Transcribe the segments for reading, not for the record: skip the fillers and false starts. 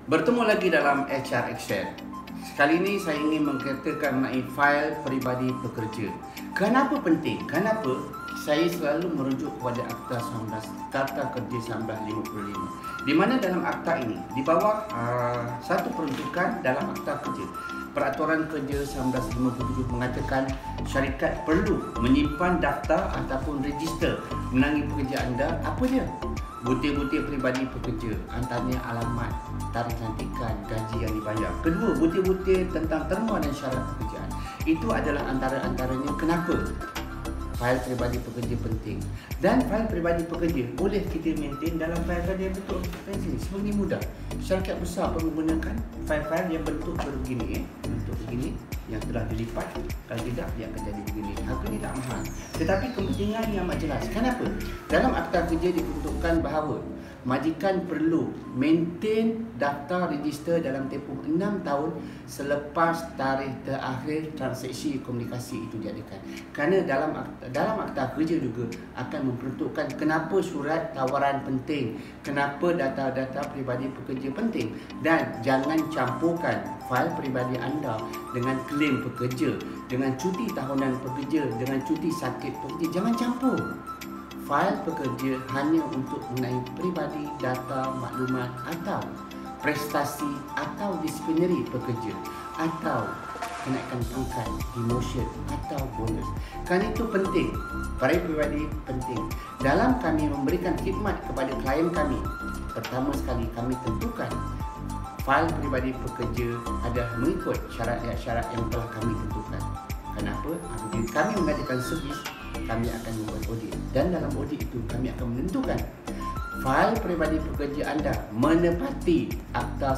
Bertemu lagi dalam HR Action. Sekali ini saya ingin mengkatakan mengenai fail peribadi pekerja. Kenapa penting? Kenapa saya selalu merujuk kepada Akta 19, Karta Kerja 1955. Di mana dalam akta ini, di bawah satu peruntukan dalam Akta Kerja, Peraturan Kerja 1957 mengatakan syarikat perlu menyimpan daftar ataupun register mengenai pekerja anda. Apa dia? Butir-butir peribadi pekerja, antaranya alamat, tarikh lantikan, gaji yang dibayar. Kedua, butir-butir tentang terma dan syarat pekerjaan. Itu adalah antara-antaranya kenapa fail peribadi pekerja penting. Dan fail peribadi pekerja boleh kita maintain dalam fail-fail yang bentuk pensil. Sebenarnya mudah. Syarikat besar pun menggunakan fail-fail yang bentuk begini, bentuk begini yang telah dilipat. Kalau tidak, dia akan jadi begini. Harganya tak mahal, tetapi kepentingan yang amat jelas. Kenapa? Dalam Akta Kerja diperuntukkan bahawa majikan perlu maintain daftar register dalam tempoh 6 tahun selepas tarikh terakhir transaksi komunikasi itu diadakan. Kerana dalam Akta Kerja juga akan memperuntukkan kenapa surat tawaran penting, kenapa data-data peribadi pekerja penting, dan jangan campurkan fail peribadi anda dengan klaim pekerja, dengan cuti tahunan pekerja, dengan cuti sakit pekerja. Jangan campur. Fail pekerja hanya untuk mengenai peribadi, data, maklumat atau prestasi atau disiplinari pekerja atau kenaikan pangkat, demotion atau bonus. Kerana itu penting, fail peribadi penting. Dalam kami memberikan khidmat kepada klien kami, pertama sekali kami tentukan fail peribadi pekerja ada mengikut syarat-syarat yang telah kami tentukan. Kenapa? Apabila kami mengadakan servis, kami akan membuat audit, dan dalam audit itu kami akan menentukan fail peribadi pekerja anda menepati Akta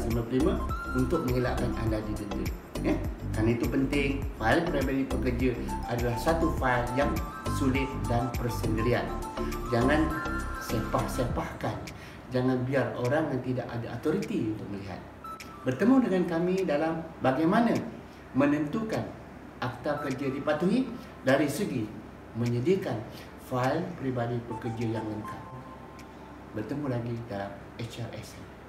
1955 untuk mengelakkan anda didenda. Kerana itu penting, fail peribadi pekerja adalah satu fail yang sulit dan persendirian. Jangan sepah-sepahkan. Jangan biar orang yang tidak ada autoriti untuk melihat. Bertemu dengan kami dalam bagaimana menentukan Akta Kerja dipatuhi dari segi menyediakan fail peribadi pekerja yang lengkap. Bertemu lagi dalam HRSM.